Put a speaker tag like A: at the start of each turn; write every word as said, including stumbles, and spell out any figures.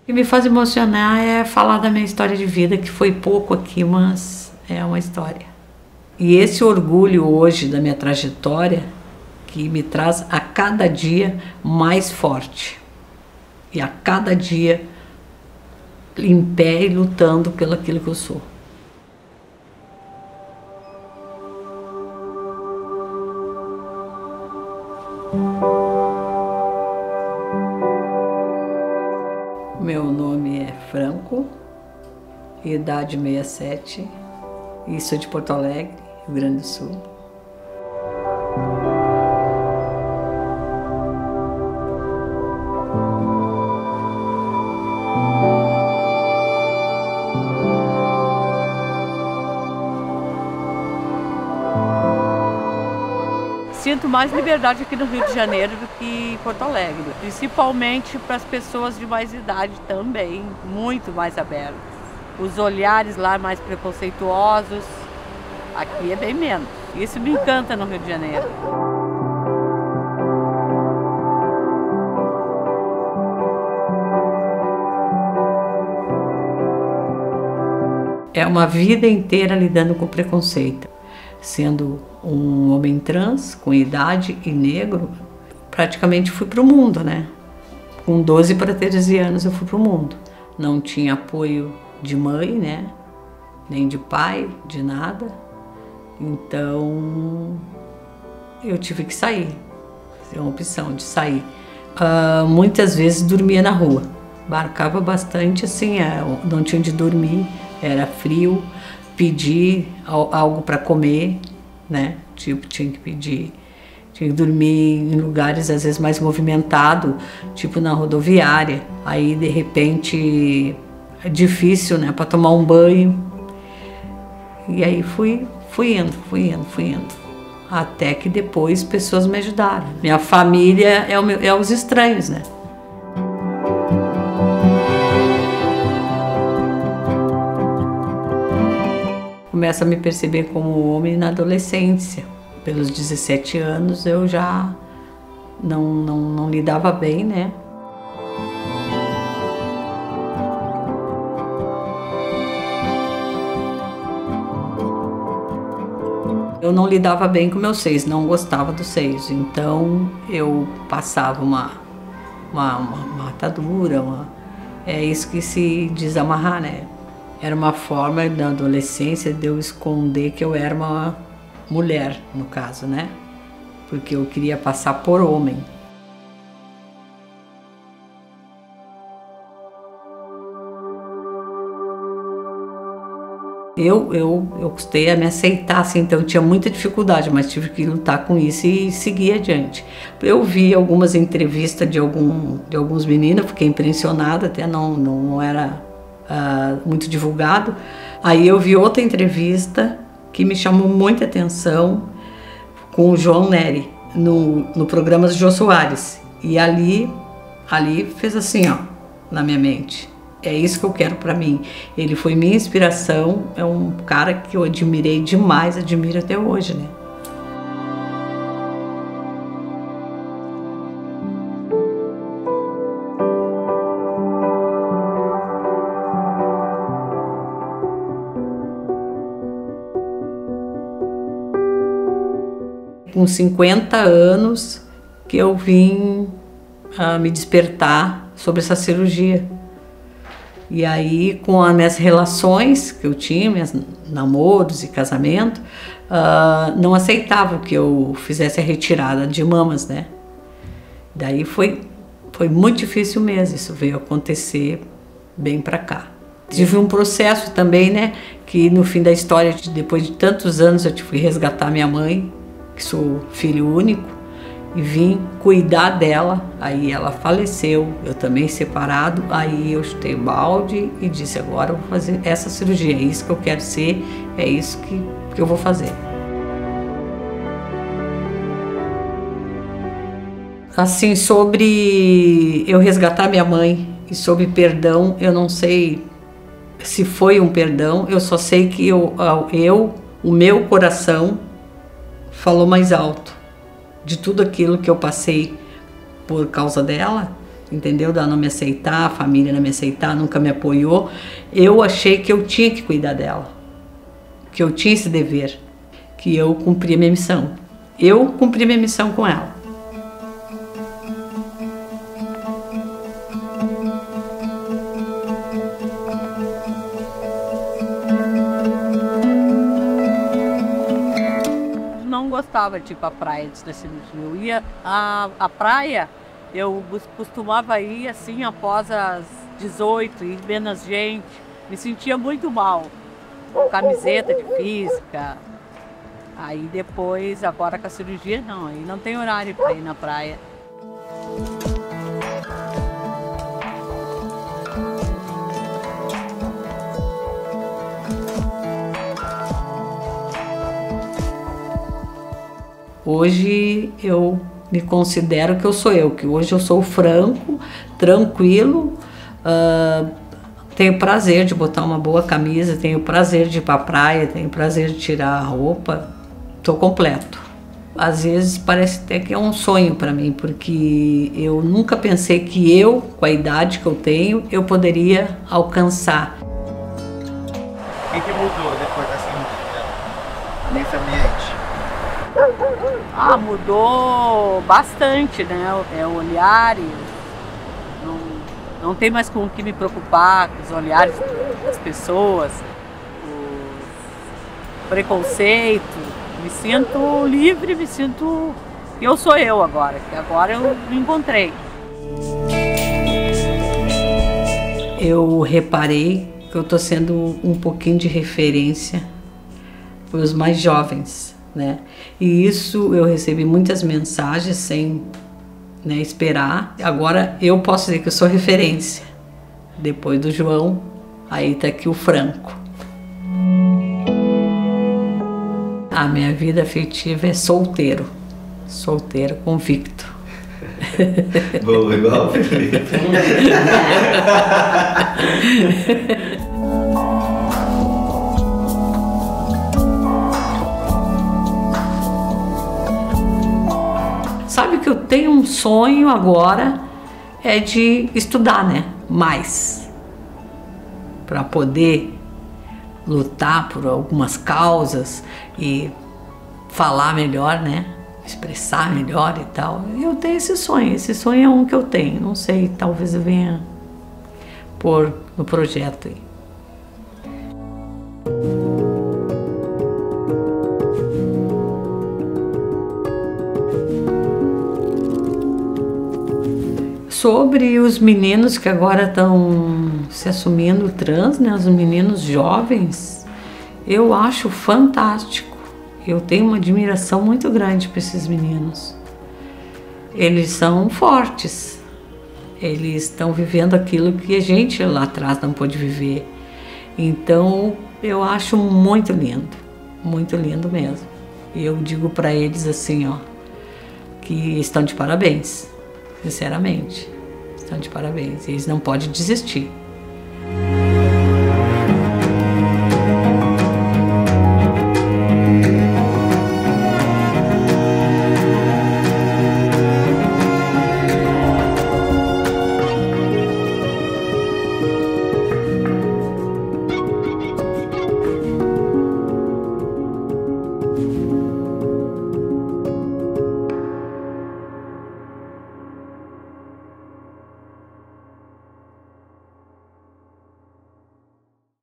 A: O que me faz emocionar é falar da minha história de vida, que foi pouco aqui, mas é uma história. E esse orgulho hoje da minha trajetória que me traz a cada dia mais forte. E a cada dia em pé e lutando pelo aquilo que eu sou. Meu nome é Franco, idade sessenta e sete, e sou de Porto Alegre, Rio Grande do Sul.
B: Sinto mais liberdade aqui no Rio de Janeiro do que em Porto Alegre, principalmente para as pessoas de mais idade também, muito mais abertas. Os olhares lá mais preconceituosos, aqui é bem menos. Isso me encanta no Rio de Janeiro.
A: É uma vida inteira lidando com preconceito. Sendo um homem trans, com idade e negro, praticamente fui para o mundo, né? Com doze para treze anos eu fui para o mundo. Não tinha apoio de mãe, né? Nem de pai, de nada. Então eu tive que sair. Foi uma opção de sair. Uh, muitas vezes dormia na rua. Marcava bastante, assim, não tinha onde dormir, era frio. Pedir algo para comer, né? Tipo, tinha que pedir, tinha que dormir em lugares às vezes mais movimentado, tipo na rodoviária. Aí de repente é difícil, né? Para tomar um banho. E aí fui, fui indo, fui indo, fui indo. Até que depois pessoas me ajudaram. Minha família é, o meu, é os estranhos, né? Começo a me perceber como homem na adolescência. Pelos dezessete anos eu já não, não, não lidava bem, né? Eu não lidava bem com meus seios, não gostava dos seios. Então eu passava uma, uma, uma, uma atadura, uma, é isso que se diz amarrar, né? Era uma forma da adolescência de eu esconder que eu era uma mulher, no caso, né? Porque eu queria passar por homem. Eu, eu, eu custei a me aceitar, assim, então eu tinha muita dificuldade, mas tive que lutar com isso e seguir adiante. Eu vi algumas entrevistas de, algum, de alguns meninos, fiquei impressionada, até não, não era... Uh, muito divulgado. Aí eu vi outra entrevista que me chamou muita atenção com o João Nery no, no programa do Jô Soares, e ali, ali fez assim, ó, na minha mente, é isso que eu quero para mim. Ele foi minha inspiração, é um cara que eu admirei demais, admiro até hoje, né? Com cinquenta anos que eu vim uh, me despertar sobre essa cirurgia. E aí, com as minhas relações que eu tinha, meus namoros e casamento, uh, não aceitavam que eu fizesse a retirada de mamas, né? Daí foi, foi muito difícil mesmo, isso veio acontecer bem pra cá. Tive um processo também, né? Que no fim da história, depois de tantos anos, eu fui resgatar minha mãe, que sou filho único, e vim cuidar dela. Aí ela faleceu, eu também separado, aí eu chutei balde e disse, agora eu vou fazer essa cirurgia, é isso que eu quero ser, é isso que, que eu vou fazer. Assim, sobre eu resgatar minha mãe e sobre perdão, eu não sei se foi um perdão, eu só sei que eu, eu o meu coração falou mais alto de tudo aquilo que eu passei por causa dela. entendeu? Dela não me aceitar, a família não me aceitar, nunca me apoiou. Eu achei que eu tinha que cuidar dela, que eu tinha esse dever, que eu cumpria minha missão. Eu cumpri minha missão com ela.
B: Não gostava de ir para a praia antes da cirurgia. Eu ia à, à praia, eu costumava ir assim após as dezoito, ir menos gente. Me sentia muito mal, com camiseta de física. Aí depois, agora com a cirurgia, não, aí não tem horário para ir na praia.
A: Hoje eu me considero que eu sou eu, que hoje eu sou franco, tranquilo, uh, tenho prazer de botar uma boa camisa, tenho prazer de ir para a praia, tenho prazer de tirar a roupa, estou completo. Às vezes parece até que é um sonho para mim, porque eu nunca pensei que eu, com a idade que eu tenho, eu poderia alcançar.
C: O que, que mudou depois da cirurgia nesse ambiente?
B: Ah, mudou bastante, né? É o olhar, não, não tem mais com o que me preocupar, com os olhares das pessoas, o preconceito. Me sinto livre, me sinto... Eu sou eu agora, que agora eu me encontrei.
A: Eu reparei que eu estou sendo um pouquinho de referência para os mais jovens, né? E isso eu recebi muitas mensagens sem, né, esperar. Agora eu posso dizer que eu sou referência. Depois do João, aí tá aqui o Franco. A minha vida afetiva é solteiro, solteiro convicto.
C: Boa, igual o Felipe.
A: Sabe que eu tenho um sonho agora, é de estudar, né? Mais. Para poder lutar por algumas causas e falar melhor, né? Expressar melhor e tal. Eu tenho esse sonho, esse sonho é um que eu tenho. Não sei, talvez eu venha pôr no projeto aí. Sobre os meninos que agora estão se assumindo trans, né, os meninos jovens, eu acho fantástico. Eu tenho uma admiração muito grande para esses meninos. Eles são fortes, eles estão vivendo aquilo que a gente lá atrás não pôde viver. Então eu acho muito lindo, muito lindo mesmo. E eu digo para eles assim, ó, que estão de parabéns. Sinceramente, estão de parabéns. Eles não podem desistir.